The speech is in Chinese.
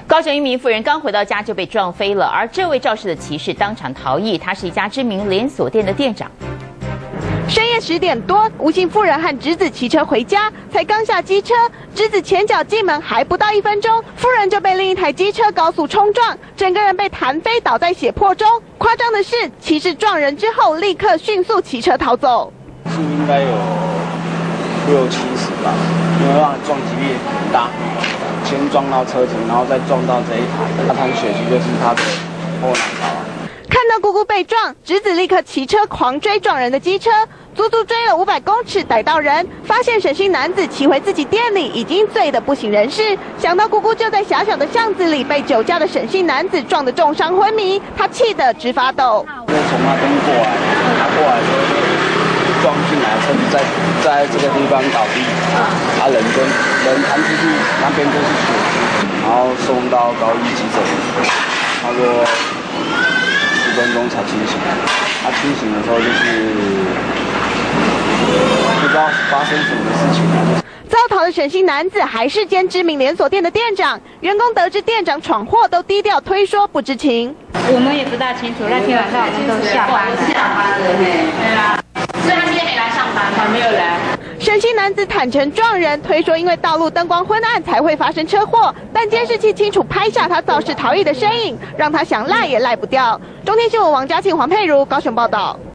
高雄一名妇人刚回到家就被撞飞了，而这位肇事的骑士当场逃逸，他是一家知名连锁店的店长。 深夜10点多，吴姓妇人和侄子骑车回家，才刚下机车，侄子前脚进门还不到1分钟，妇人就被另一台机车高速冲撞，整个人被弹飞，倒在血泊中。夸张的是，骑士撞人之后立刻迅速骑车逃走。 速应该有60-70吧，因为他撞击力很大，先撞到车子，然后再撞到这一台，那滩血迹就是他的后脑勺。 看到姑姑被撞，侄子立刻骑车狂追撞人的机车，足足追了500公尺，逮到人，发现沈姓男子骑回自己店里，已经醉得不省人事。想到姑姑就在狭小的巷子里被酒驾的沈姓男子撞得重伤昏迷，他气得直发抖。 从那边过来，他过来就撞进来，车子在这个地方倒地，人弹出去，那边就是血，然后送到高医急诊，差不多10分钟才清醒。他清醒的时候就是不知道发生什么事情了。 遭逃的沈姓男子还是间知名连锁店的店长，员工得知店长闯祸都低调推说不知情。 我们也不大清楚，那天晚上我们都下班了。对啊，所以他今天没来上班吗？没有来。 沈姓男子坦承撞人，推说因为道路灯光昏暗才会发生车祸，但监视器清楚拍下他肇事逃逸的身影，让他想赖也赖不掉。中天新闻王嘉庆、黄佩如高雄报道。